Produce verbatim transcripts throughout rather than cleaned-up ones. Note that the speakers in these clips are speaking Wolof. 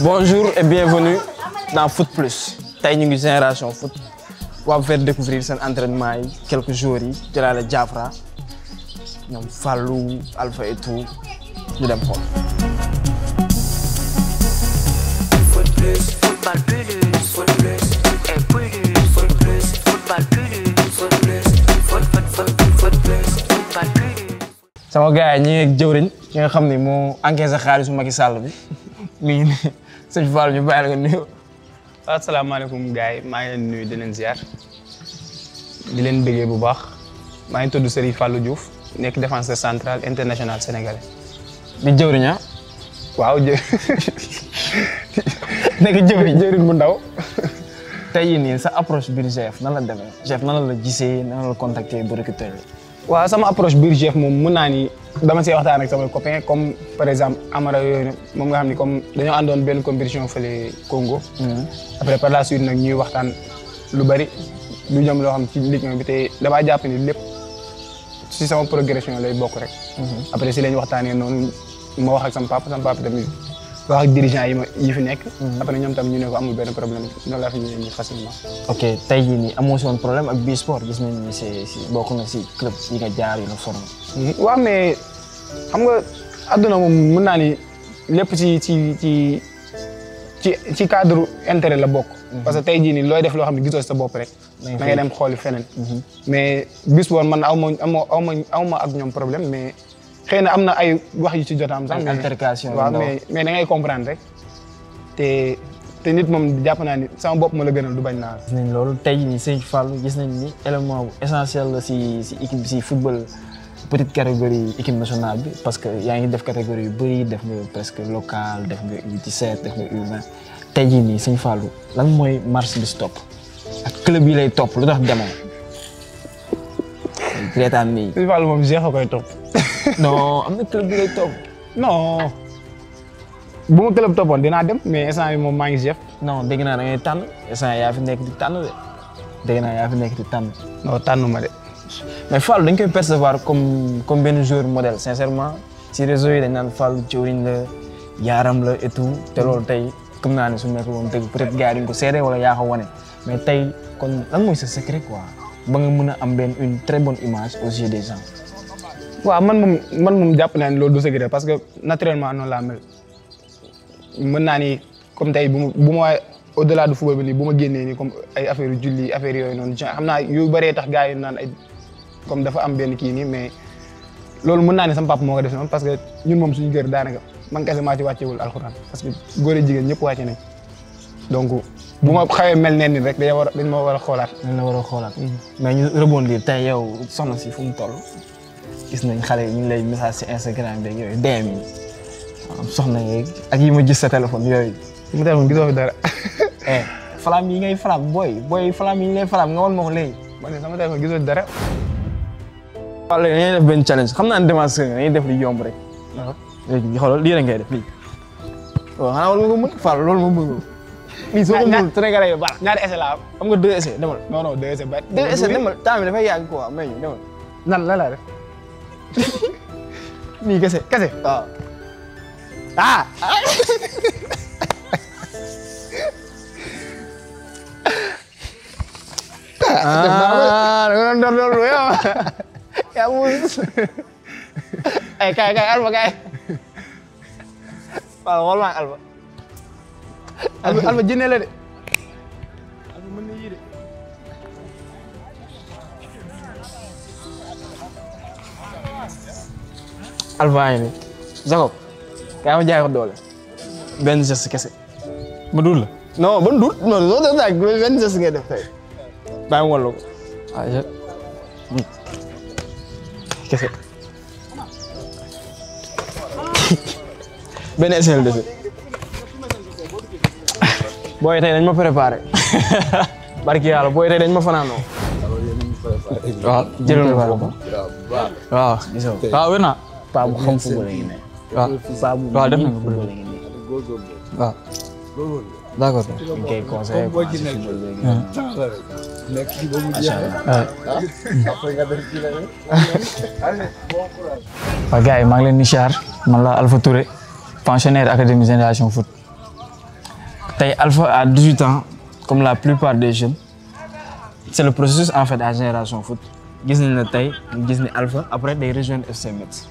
Bonjour et bienvenue dans Foot Plus. Tey ñu ngi Génération Foot on va vous faire découvrir seen entraînement yi quelques jours yi jëlaale Diafra ñoom Fallou Alpha et tout ñu dem xool. Foot Plus, football plus, Foot Plus et plus, Foot Plus, football plus, Foot Plus, foot foot foot Foot Plus, football plus. sama gars yi ñi ngi jëwriñ ki nga xam ni moo encaissé xaalisu Macky Sall bi mi ngi ne sëñ Fall ñu bàyyi la nga nuyu. asalaamaaleykum gars yi maa ngi leen nuyu di leen ziar di leen bëggee bu baax maa ngi tudd Serigne Fallou Diouf nekk défenseur central international sénégalais. di jëwriñ ah. waaw jë nekk jëwriñ jëwriñ bu ndaw. tey jii nii sa approche biir chef nan la demee chef nan la gisee nan la contacter ba recruter. waaw sama approche biir chef moom mën naa ni dama see waxtaan ak samay copains comme par exemple Amara yooyu moom nga xam ni comme dañoo àndoon benn compétition fële Congo. après par la suite nag ñuy waxtaan lu bari lu jëm loo xam ci ligue bi te damaa jàpp ni lépp si sama progression lay bokk rek. après si lañ waxtaanee noonu ma wax ak sama papa sama papa tamit wax ak dirigeant yi ma yi fi nekk. après ñoom tam ñu ne ko amul benn problème noonu laa fi ñëwee nii facilement. ok tey jii nii amoo si woon problème ak bii sport gis nañ ni si si bokk na si club yi nga jaar yu la formé. waaw mais xam nga àdduna moom mën naa ni lépp ci ci ci ci ci cadre intérêt la bokk. parce que tey jii nii looy def loo xam ne gisoo sa bopp rek. da ngay dem xooli feneen. mais bis boobu man aw ma aw ma aw ma ak ñoom problème mais xëy na am na ay wax yu ci jot am sax. altercation waaw mais mais da ngay comprendre rek te te nit moom jàpp naa ni sama bopp ma la gënal du bañ naa. gis nañ loolu tey jii nii sëñ Fallou gis nañ ni élément bu essentiel la si si équipe si football petite catégorie équipe nationale bi parce que yaa ngi def catégorie yu bëri def nga presque local def nga U dix-sept def nga U vingt tey jii nii sëñ Fallou lan mooy marche bi si topp ak club yi lay topp lu tax demoo. reetaan nii. sëñ Fallou moom jeex a koy topp. non am na club yi lay topp. non bu ma club toppoon dinaa dem mais instant bi moom maa ngi chef. non dégg naa da ngay tànn instant yaa fi nekk di tànn de dégg naa yaa fi nekk di tànn. non tànnu ma de. mais Fallou dañ koy percevoir comme comme benn joueur modèle sincèrement si réseau yi dañ naan Fallou jëwriñ la yaaram la et tout te loolu tey comme naa ne su nekk woon dëgg peut-être gars yi duñ ko seede wala yaa ko wane mais tey kon lan mooy sa secret quoi ba nga mën a am benn une très bonne image aux yeux des gens. waaw man moom man moom jàpp naa ne loolu du secret parce que naturellement noonu laa mel mën naa ni comme tey bu ma bu ma au delà du football bi nii bu ma génnee nii comme ay affaire julli affaire yooyu noonu xam naa yu bëree tax gars yi naan ay comme dafa am benn kii nii mais loolu mën naa ne sama papa moo ko def noonu parce que ñun moom suñu kër daanaka man kese maa ci wàccewul alxuraan parce que góor yi jigéen ñëpp wàcce nañ donc bu ma xawee mel neen ni rek dañ war dañ ma war a xoolaat. dañ la war a xoolaat. mais ñu rebondir tey yow soxna si fu mu toll. gis nañ xale yi ñu ngi lay message ci Instagram beeg yooyu D M yi soxna yeeg ak yi ma gis sa téléphone yooyu. mu téléphone gisoo fi dara. eh flam yi ngay flam booy booy flam yi ñu lay flam nga wan ma ko léegi. ma ne sama téléphone gisoo fi dara. waaw léegi dañuy def benn challenge xam naa ne démarche nga dañuy def li yomb rek. waaw léegi xoolal lii rek ngay def lii. waaw xanaa war nga ko mën Fall loolu moom bëgg nga. lii soo ko mënul Sénégalais yi baax ñaari essai la am. am nga deux essais demal. non non deux essais ba. deux essais demal temps bi dafay yàgg quoi may ñu demal. nan la la def. nii kese kese waaw. ah. ah da nga doon doon yow. yaa mun. ay kay kay Alba kay. waaw xool maa Alba. Alba Alba jinne la de. Alba mën na yii de. Alba yi nii Jacob kaa ma jaay ko doole benn geste kese ma dul la. non ban dul non soo def daal benn geste ngay def tey bàyyi ma wàllu ko ah je kese benn essai la dese booy tey dañ ma préparé barki yàlla booy tey dañ ma fanaanoo waaw jëlal ma ko waaw waaw wér naa paa bu xam football la ngi ne waaw paa bu waaw def na football la ngi ne waaw d'accord ñu koy conseillé quoi si football léegi macha allah waaw gars yi maa ngi leen di siyaar man la Alpha Touré pensionnaire académie Génération Foot tey Alpha à dix-huit ans comme la plupart des jeunes c'est le processus en fait à Génération Foot gis nañ ne tey ñu gis ni Alpha après day rejoindre F C Metz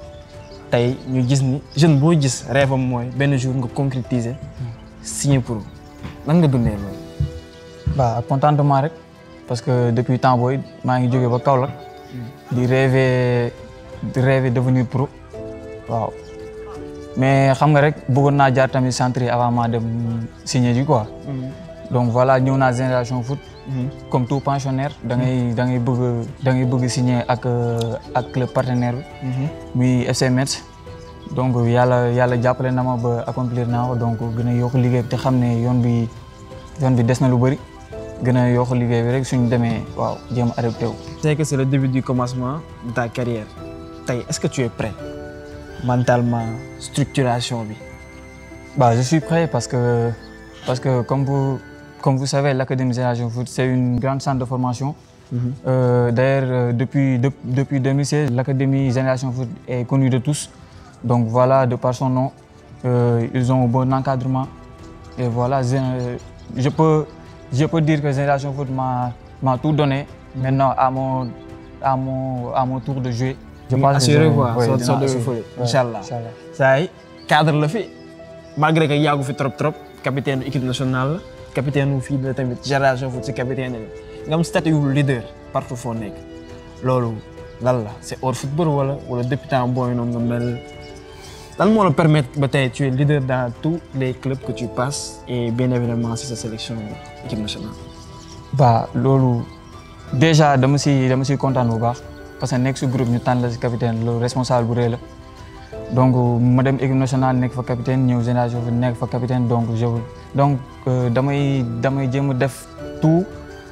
tey ñu gis ni jeune boo gis rêve am mooy benn jour nga concrétiser signer pro nan nga dundee loolu. Bah contentement rek parce que depuis temps booy maa ngi jógee ba Kaolack di rêver di rêver devenir pro waaw mais xam nga rek bëggoon naa jaar tamit centre avant ma dem signer ji quoi. donc voilà ñëw naa Génération Foot. comme tout pensionnaire da ngay da ngay bëgg da ngay bëgg signer ak ak club partenaire bi. muy F C Metz. donc yàlla yàlla jàppale na ma ba accomplir naa ko donc gën a yokk liggéey bi te xam ne yoon bi yoon bi des na lu bëri gën a yokk liggéey bi rek suñu demee waaw jéem a adapté wu. c'est que c'est le début du commencement de ta carrière tey est-ce que tu es prêt mentalement structuration bi. bah je suis prêt parce que parce que comme vous comme vous savez l'académie Génération Foot c'est une grande centre de formation. Mm-hmm. euh, d'ailleurs euh, depuis de, depuis deux mille seize l'académie Génération Foot est connue de tous. Donc voilà, de par son nom, euh, ils ont un bon encadrement. Et voilà, je, je, peux, je peux dire que Génération Foot m'a, m'a tout donné. Maintenant, à mon, à mon, à mon tour de jouer, je pense assuré que quoi, ouais, sorte de folie. Inch'Allah. Ça y est, cadre le fait. Malgré que Yago fait trop trop, capitaine de l'équipe nationale, capitaine ou fille de Génération Foot, c'est capitaine. Il y a un statut de leader partout où on est. Lolo, là, c'est hors football wala wala depuis tant boy non nga mel. Lan moo la permettre ba tey tu es leader dans tous les clubs que tu passes et bien évidemment si sa sélection équipe nationale. Bah loolu déjà dama si dama si kontaan bu baax parce que nekk si groupe ñu tànn la si capitaine loolu responsable bu rëy la donc ma dem équipe nationale nekk fa capitaine ñëw Génération Foot nekk fa capitaine donc je donc damay damay jéem a def tout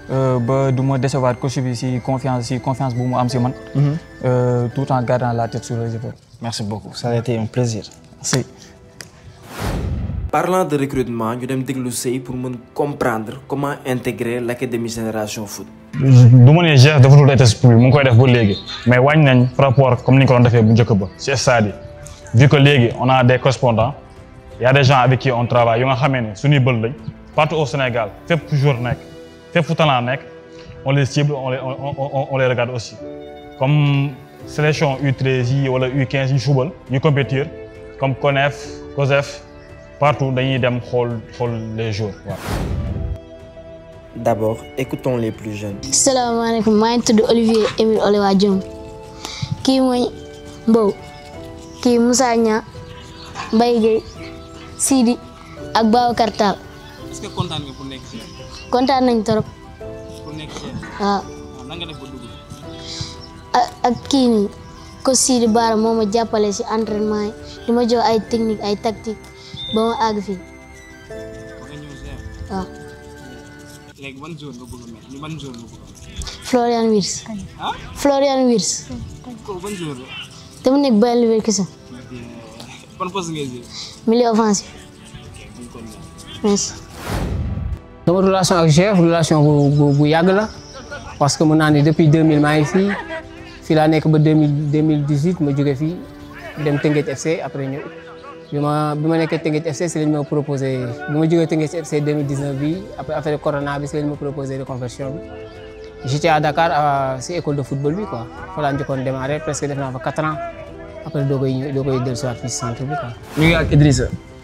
ba du ma décevoir coach bi si confiance si confiance bu mu am si man. tout en gardant la tête sur les épaules. Merci beaucoup, ça a été un plaisir. Merci. Parlant de recrutement, ñu dem déglu Sey pour mën comprendre comment intégrer l'académie Génération Foot. du ma nee geste dafa dul état public mu ngi koy def ba léegi mais wàññi nañ par rapport comme ni ñu ko doon defee bu njëkk ba ci stade yi vu que léegi on a des correspondants il y a des gens avec qui on travaille yu nga xamee ne suñuy bël lañ partout au Sénégal fépp fu joueur nekk fépp fu talent nekk on les cible on les on, on, on les regarde aussi comme sélection U treize yi wala U quinze yi football ñu compétir comme CONEF COSEF partout dañuy dem xool xool les joueurs waaw. D'abord, écoutons les plus jeunes. Salaamaaleykum maa ngi tudd Olivier Émile Olewa Diom kii mooy Mbow kii Moussa Niang Mbaye Gueye Sidi ak Babacar Tall. Est-ce que kontaan nga pour nekk ci kontaan nañ trop. pour nekk ci waaw. nan nga def ba dugg. ak ak kii nii ko Sidi Bara moo ma jàppale si entraînement yi di ma jox ay technique ay tactique ba ma àgg fii waaw. léegi ban jour nga bëgg a mel ni ban jour nga bëgg a mel. Florian Wirtz. ah Florian Wirtz. kooku ban jour la. te mu nekk Bayer Leverkusen. ban poste ngay jouer. milieu offensif. merci. sama relation ak chef relation bu bu bu yàgg la parce que mën naa ni depuis deux mille maa ngi fii fii laa nekk ba deux mille deux mille dix-huit ma jóge fii dem Teungueth F C après ñëw bi ma bi ma nekkee Teungueth F C si lañ ma proposé bi ma jógee Teungueth F C deux mille dix-neuf bi après affaire corona bi si lañ ma proposé reconversion bi j'étais à Dakar si école de football bi quoi fa laa njëkkoon démarré presque def naa fa quatre ans après doo koy ñëw doo koy dellusiwaat fii si centre bi quoi. ñu ngi ak Idrissa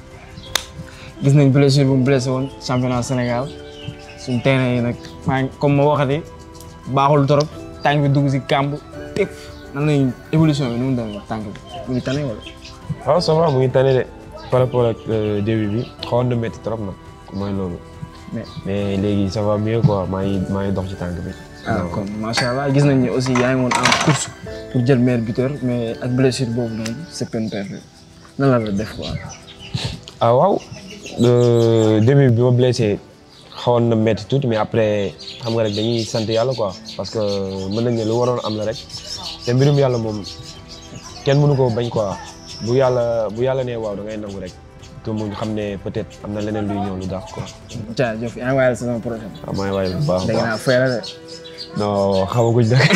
gis nañ blessure bu mu blessé woon championnat Sénégal suñu terrain yi nag maa ngi comme ma waxati baaxul trop tànk bi dugg si kàmb tëf nan lañ évolution bi nu mu demee tànk bi mu ngi tane wala. waaw ça va mu ngi tane de par rapport ak début bi xawoon na métti trop nag mooy loolu. mais mais léegi ça va mieux quoi maa ngi maa ngi dox ci tànk bi. ah kon macha allah gis nañ ne aussi yaa ngi woon en course pour jël meilleur buteur mais ak blessure boobu noonu c'est peine perdue nan la la def quoi. ah waaw début bi ma blessé xawoon na métti tuuti mais après xam nga rek dañuy sant yàlla quoi parce que mën nañ ne lu waroon am la rek te mbirum yàlla moom kenn mënu ko bañ quoi bu yàlla bu yàlla nee waaw da ngay nangu rek que mu xam ne peut-être am na leneen luy ñëw lu daax quoi. jaajëf yaa ngi waayal saison prochaine. waaw maa ngi waayal bu baax a baax dégg naa fay la de. non xamaguñ nag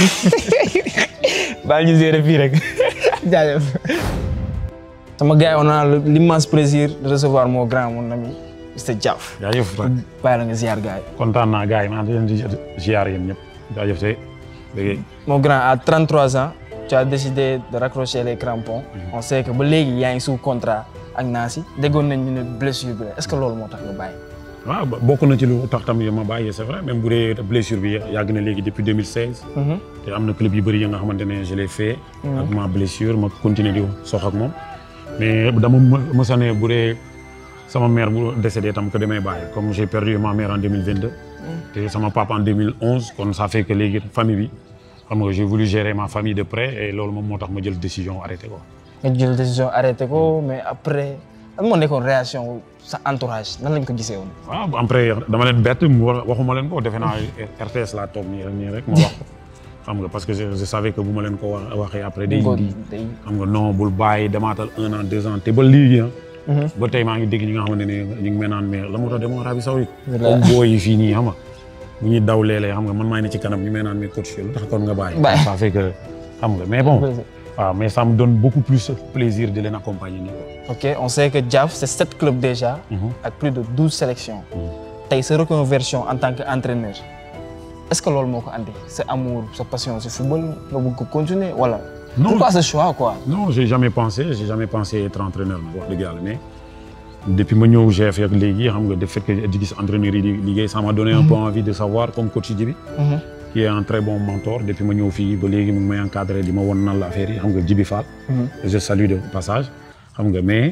baal ñu gérer fii rek. jaajëf. sama gars yi on a l'immense plaisir de recevoir mon grand mon ami mister Diaf. jaajëf ba bàyyi la nga ziar gars yi. kontaan naa gars yi maa ngi leen di ziar yéen ñëpp jaajëf tey léegi. Mon grand, à trente-trois ans, tu as décidé de raccrocher les crampons. Mm-hmm. On sait que ba léegi yaa ngi sous contrat ak Nancy déggoon nañ ñu ne blessure bi la est-ce que loolu moo tax nga bàyyi. waaw bokk na ci lu tax tamit ma bàyyi c'est vrai même bu dee blessure bi yàgg na léegi depuis deux mille seize. te am na club yu bëri yi nga xamante ne je l'ai fait. ak ma blessure ma continuer di sox ak moom. mais dama mës a ne bu dee sama mère bu décédé tam que damay bàyyi comme j'ai perdu ma mère en deux mille vingt-deux. te sama papa en deux mille onze kon ça fait que léegi famille bi xam nga j'ai voulu gérer ma famille de près et loolu moom moo tax ma jël décision arrêté ko. nga jël décision arrêté ko mais après lan moo nekkoon réaction sa entourage nan lañ ko gisee woon. waaw après dama leen bett waxuma leen ko defe naa R T S laa toog nii rek nii rek ma wax ko xam nga parce que je, je savais que bu ma leen ko wax waxee après. day indi xam nga non bul bàyyi demaatal un an deux ans te ba léegi ba tey maa ngi dégg ñi nga xamante ne ñu ngi mel naan mais la moo tax demoo Arabie Saoudite. comme booy yi fii nii xam nga bu ñuy daw léeg-léeg xam nga man maa ne ci kanam ñu mel naan mais coach lu tax kon nga bàyyi. ça fait que xam nga mais bon. waaw mais ça me donne beaucoup plus plaisir de les accompagner nii quoi. ok on sait que Diaf c'est sept clubs déjà. ak plus de douze sélections. tey sa reconversion en tant qu'entraîneur est-ce que loolu moo ko andi sa amour sa passion ci football nga bëgg ko continuer wala. non pourquoi ce choix quoi. non j'ai jamais pensé j'ai jamais pensé être entraîneur nag wax dëgg yàlla mais depuis ma ñëw G F ak léegi xam nga de fait que di gis entraîneur yi di liggéey ça m'a donné un peu envie de savoir comme coach Djibi. qui est un très bon mentor depuis ma ñëw fii ba léegi mu ngi may encadré di ma won nan la affaire yi xam nga Djibi Fall. je salue de passage xam nga mais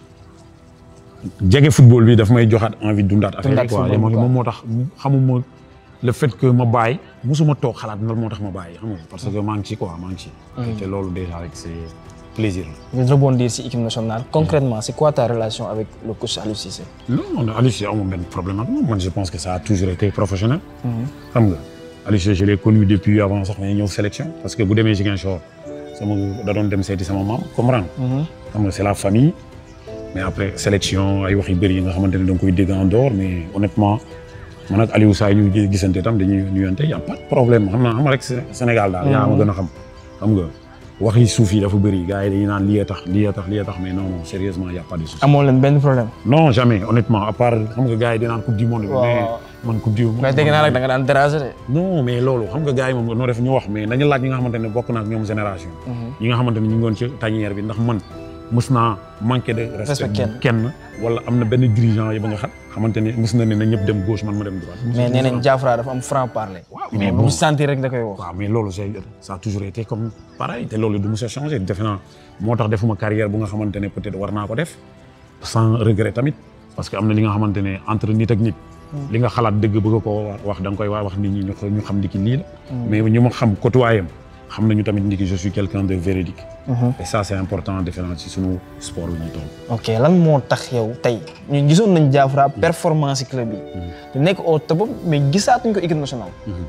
jege football bi daf may joxaat envie dundaat affaire yi quoi moom moo tax xamuma le fait que ma bàyyi musuma toog xalaat lan moo tax ma bàyyi xam nga parce que maa ngi ci quoi maa ngi ci. te loolu déjà rek c'est plaisir la. je rebondir ci équipe nationale concrètement c'est quoi ta relation avec le coach Aliou Cissé. non Aliou Cissé amul benn problème ak moom man je pense que ça a toujours été professionnel. xam nga. Aliou Cissé je l'ai connu depuis avant sax may ñëw sélection parce que bu demee Ziguinchor sama da doon dem seeti sama maam comprendre. xam nga c'est la famille mais après sélection ay wax yu bëri yi nga xamante ne da nga koy dégg en dehors mais honnêtement man ak Aliou saa ñu gisante tam dañuy nuyante y a pas de problème xam naa xam nga rek Sénégal daal. yaa ma gën a xam xam nga wax yi suuf yi dafa bëri gars yi dañuy naan lii tax lii tax lii tax mais non non sérieusement y a pas de souci. amoo leen benn problème. non jamais honnêtement à part xam nga gars yi di naan coupe du monde. mais man coupe du monde. mais dégg naa rek da nga daan déranger de. non mais loolu xam nga gars yi moom noo def ñu wax mais nañu laaj ñi nga xamante ne bokk na ak ñoom génération. ñi nga xamante ne ñu ngi woon ci tanière bi ndax man mës naa manqué de respect kenn wala am na benn dirigeant yi ba nga xam xamante ne mës na ne na ñëpp dem gauche man ma dem droite. mais nee nañ Diafra dafa am franc parler. mais bu sentir rek da koy wax. waaw mais loolu ça a toujours été comme pareil te loolu du mës a changer defe naa moo tax defuma carrière bu nga xamante ne peut-être war naa ko def sans regret tamit parce que am na li nga xamante ne entre nit ak nit. li nga xalaat dëgg bëgg ko wax da nga koy wax nit ñi ñu xam ni ki lii la. mais ñu ma xam côtoyam xam nañu tamit ni ki je suis quelqu'un de véridique. et ça c'est important defe naa ci sunu sport bi ñu toll. ok lan moo tax yow tey ñu gisoon nañ Diafra performance ci club bi. te nekk au top mais gisaatuñ ko équipe nationale.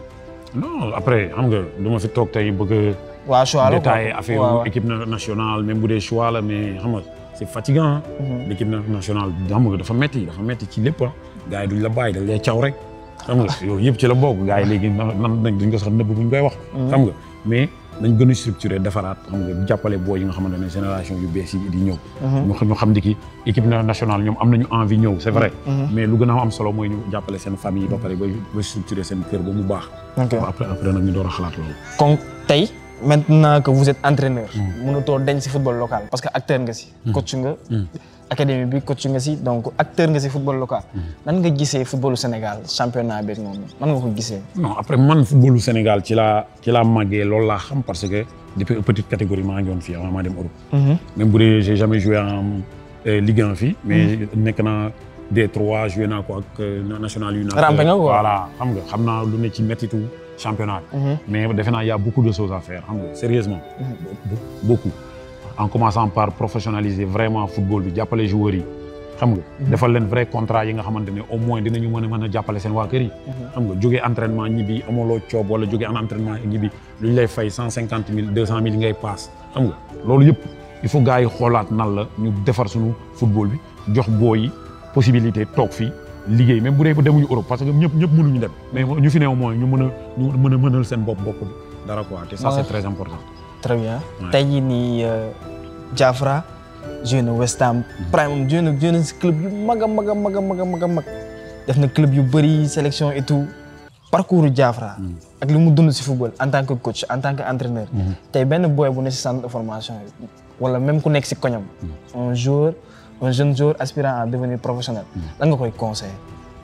non après xam nga du ma fi toog tey bëgg a. waa choix la détailler affaire équipe nationale même bu dee choix la mais xam nga c'est fatigant. l'équipe nationale xam nga dafa metti dafa metti ci lépp gars yi duñ la bàyyi dañ lay caw rek. xam nga yooyu yëpp ci la bokk gars yi léegi nan nañ duñ ko sax nëbb buñ koy wax. xam nga mais nañ gën a structuré defaraat xam nga jàppale boo yi nga xamante ne génération yu bees yi di ñëw. ñu xam ni ki équipe nationale ñoom am nañu envie ñëw c'est vrai. mais lu gën a am solo mooy ñu jàppale seen famille ba pare ba ba structuré seen kër ba mu baax. après après nag ñu door a xalaat loolu. kon tey maintenant que vous êtes entraîneur. mënutoo denc ci football local parce que acteur nga ci. coach nga. académie bi coach nga ci donc acteur nga ci football local. nan nga gisee footballu Sénégal championnat bi noonu nan nga ko gisee. non après man footballu Sénégal ci laa ci laa màggee loolu laa xam parce que depuis petite catégorie maa ngi woon fii avant maa dem Europe. même bu dee j'ai jamais joué en Ligue un fii. mais nekk naa D trois joué naa ko ak national yu. rampé nga quoi voilà xam nga xam naa lu ne ci méttitu championnat mais defe naa y a beaucoup de choses à faire xam nga sérieusement beaucoup. en commençant par professionnaliser vraiment football bi jàppale joueurs yi xam nga defal leen vrai contrat yi nga xamante ne au moins dinañu mën a mën a jàppale seen waa kër yi xam nga jógee entraînement ñibbi amuloo coob wala jógee en entraînement ñibbi lu ñu lay fay cent cinquante mille deux cent mille ngay paas xam nga loolu yëpp il faut gars yi xoolaat nan la ñu defar suñu football bi jox boo yi possibilité toog fii liggéey même bu dee demuñu Europe parce que ñëpp ñëpp mënuñu dem mais ñu fi ne au moins ñu mën a ñu mën a mënal seen bopp bopp dara quoi te ça c'est très important. très bien tey jii nii Diafra joué na West Ham prime moom joué na joué na si club yu mag a mag a mag a mag a mag a mag def na club yu bëri sélection et tout parcours Diafra ak li mu dund si football en tant que coach en tant que entraîneur tey benn boy bu ne si centre de formation yi wala même ku nekk si koñam un joueur un jeune joueur aspirant à devenir professionnel lan nga koy conseiller.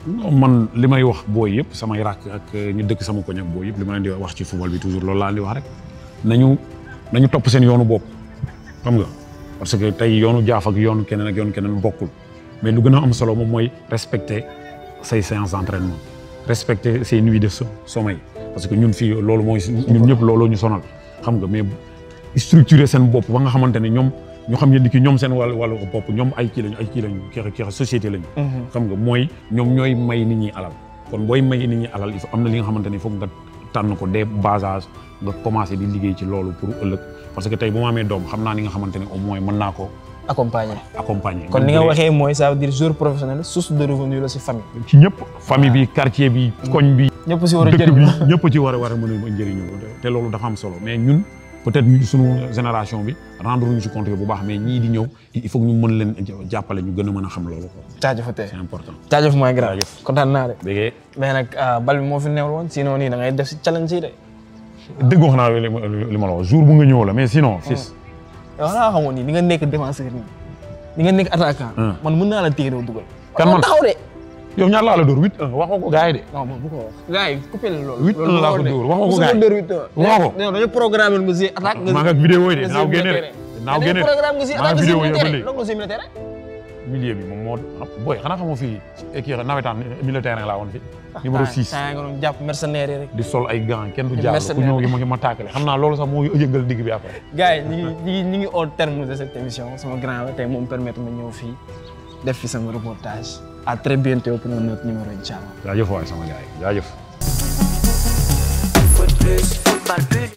man li may wax booy yëpp samay rakk ak ñu dëkk sama koñ ak booy yëpp li ma leen di wax ci football bi toujours loolu laa di wax rek nañu nañu topp seen yoonu bopp xam nga parce que tey yoonu Jaaf ak yoonu keneen ak yoonu keneen bokkul mais lu gën a am solo moom mooy respecter say séances d'entraînement respecter say nuits de sommeil parce que ñun fii loolu mooy ñun ñëpp looloo ñu sonal xam nga mais structurer seen bopp ba nga xamante ne ñoom ñu xam yéen ki ñoom seen wàllu wàllu bopp ñoom ay kii lañu ay kii lañu kii kii société lañu. xam nga mooy ñoom ñooy may nit ñi alal kon booy may nit ñi alal il faut am na li nga xamante ne foog nga tànn ko dès bas âge nga commencé di liggéey ci loolu pour ëllëg parce que tey bu ma amee doom xam naa ni nga xamante ne au moins mën naa ko. accompagner accompagner. kon li nga waxee mooy ça veut dire joueur professionnel source de revenu la si famille. ci ñëpp famille bi quartier bi koñ bi. ñëpp si war a dëkk jëriñu bi ñëpp ci war a war a mën a njëriñu te loolu dafa am solo mais ñun. peut-être ñu suñu génération bi rendre ñu ci compte bu baax mais ñii di ñëw il faut que ñu mën leen jàppale ñu gën a mën a xam loolu quoi. jaajëfatee c'est important. jaajëf mooy grave kontaan naa de. dégg mais nag bal bi moo fi newul woon sinon nii da ngay def si challenge yi de. dëgg wax naa li ma la wax jour bu nga ñëw la mais sinon. fils yow xanaa xamoon ni di nga nekk défenseur nii di nga nekk attaquant. man mën naa la téye doo dugal. kan man taxaw de. yow ñaar laa la dóor huit un waxoo ko gars yi de. non bu ko wax gars yi coupé la loolu. huit un laa ko dóor waxoo ko gars yi waxoo ko. dañu programme nga si attaque nga maa ngi ak vidéo yi de naaw génne de naaw génne de programme nga si maa ngi attaque vidéo yi ba nga léegi si militaire milieu bi moom moo booy xanaa xamoo fii kii nawetaan militaire laa woon fi numéro six nga doon jàpp mercenaire rek di sol ay gants kenn du jàll ku ñëw gi ma ma tàkkale xam naa loolu sax moo yëngal digg bi après. gars yi ñu ngi ñu ngi au terme de cette émission sama grand la tey moom permettre ma ñëw fii def fi sama reportage à très bientôt pour un autre numéro inchallah. jaajëf waay sama gars yi jaajëf.